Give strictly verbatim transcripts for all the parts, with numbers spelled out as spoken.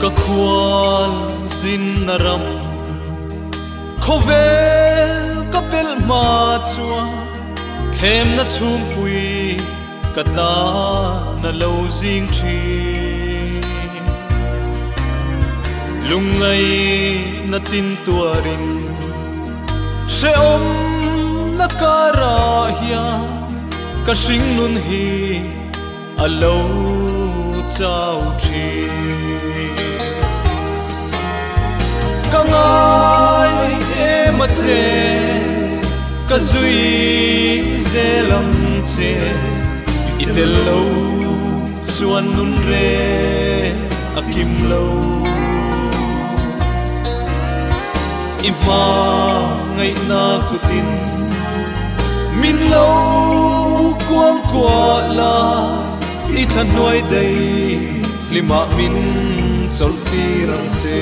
ka khual zin na ram khovel ka pel ma chua them na chum pui ka ta na lo jing thi lungai na tin tuarin se om na kara hiya ka sing nun hi alo chau thi ka ngai em a che ka zui zelam che itel lo suan nun re akim lo ima ngai na kutin min lo quang qua la i than nuai dei lima min chol ti rang che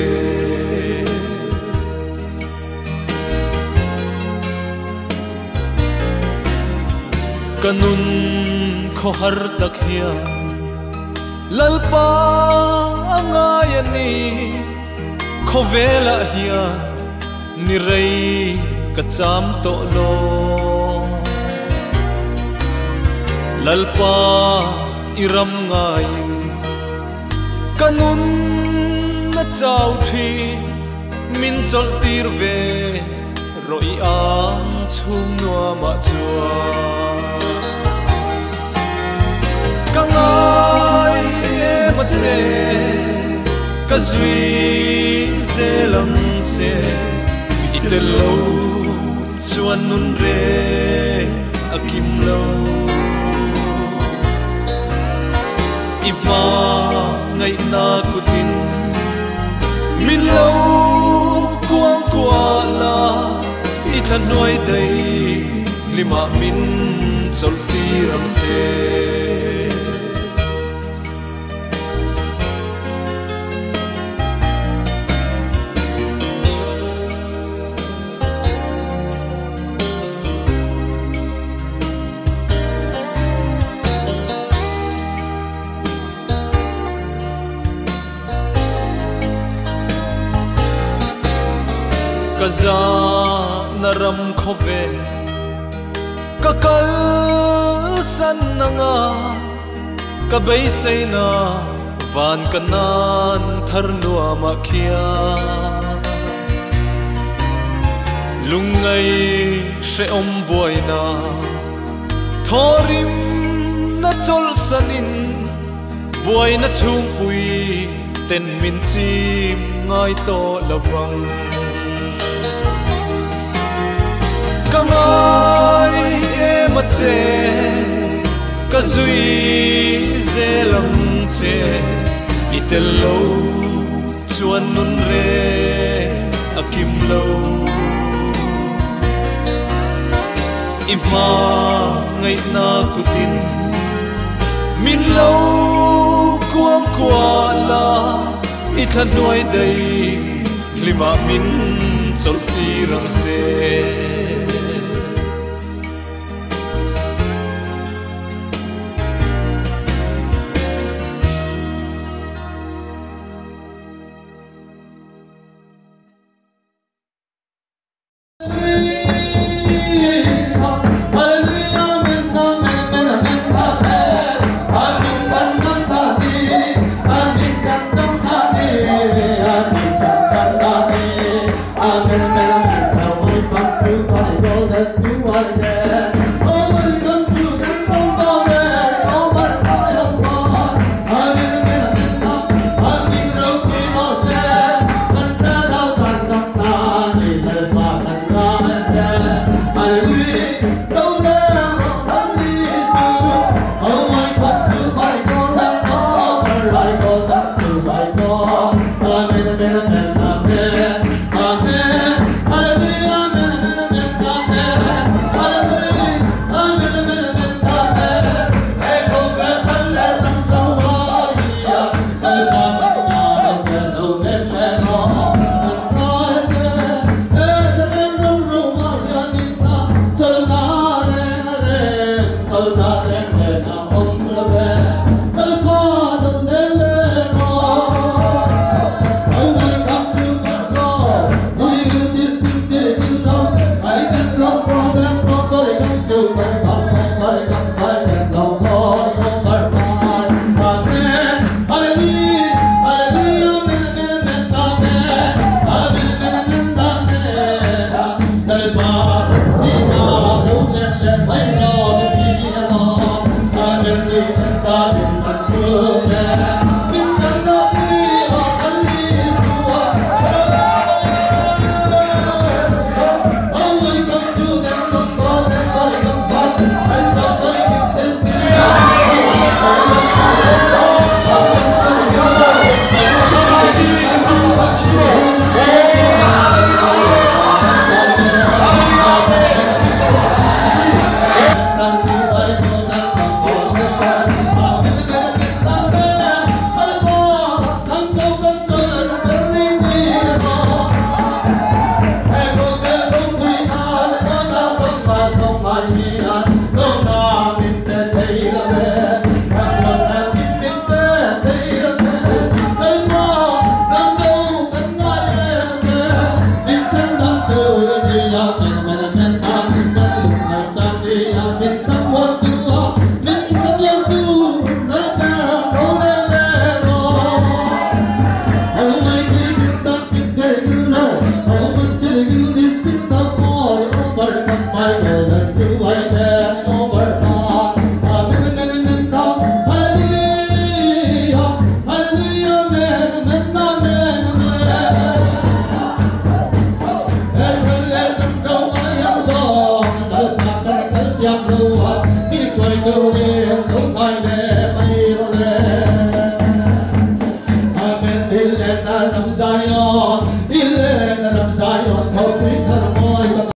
kanun kho har tak hiya lalpa angayani kho vela hiya ni rei ka cham to lo lalpa iram ngain kanun na chau thi min chol tir ve roi ang chung noa ma chua kangai em a che ka zui zelam che itel lo chuan nun re akim lo ima ngai na kutin min lo quang qua la i than nuai dei lima min chol ti ram che kaza naram khove kakal san nanga kabay say na van kanan tharnua makhia lungay se om boy na thorim na chol sanin boy na chung pui ten min chim ngai to lawang kangai em a che ka zui zelam che itel lo chuan nun re akim lo ima ngai na kutin min lo quang qua la i than nuai dei lima min chol ti rang che I'm đi xoay câu đi không ai lẽ mây lẽ amen đi lên na nằm dài